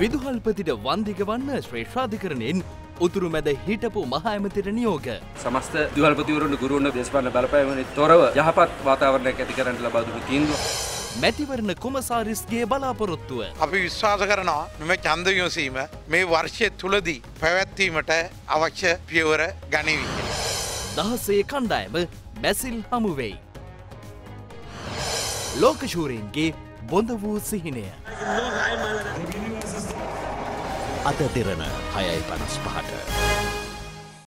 විදුහල්පතිට වන්දික වන්න ශ්‍රේෂ්ඨාධිකරණයෙන් උතුරු මැද හිටපු මහ ඇමතිට නියෝග. සමස්ත විදුහල්පතිවරුන් ගුරුවරුන් දේශපාලන බලපෑමෙන් තොරව යහපත් වාතාවරණයක් ඇති කරන්න ලබා දුන්නු තීන්දුව. මැතිවරණ කොමසාරිස්ගේ බලාපොරොත්තුව. අපි විශ්වාස කරනවා මෙම ඡන්ද විමසීම මේ වර්ෂය තුලදී පැවැත්වීමට අවශ්‍ය පියවර ගනිවි. 16 කණ්ඩායම බැසිල් හමු වෙයි. ලෝකශූරයන්ගේ බොඳ වූ සිහිනය. අද දෙරණ 6:55.